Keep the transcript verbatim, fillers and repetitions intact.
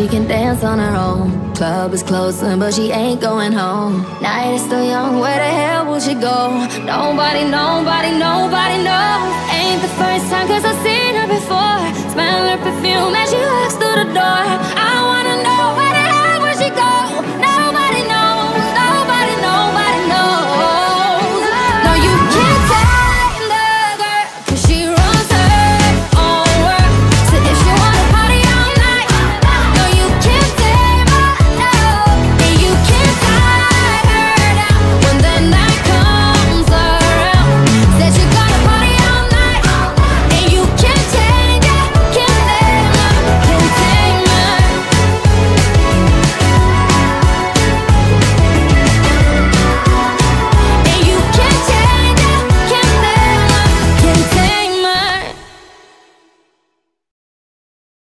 she can dance on her own. Club is closing, but she ain't going home. Night is still young, where the hell will she go? Nobody, nobody, nobody knows. Ain't the first time, cause I've seen her before. Smell her perfume as she walks through the door.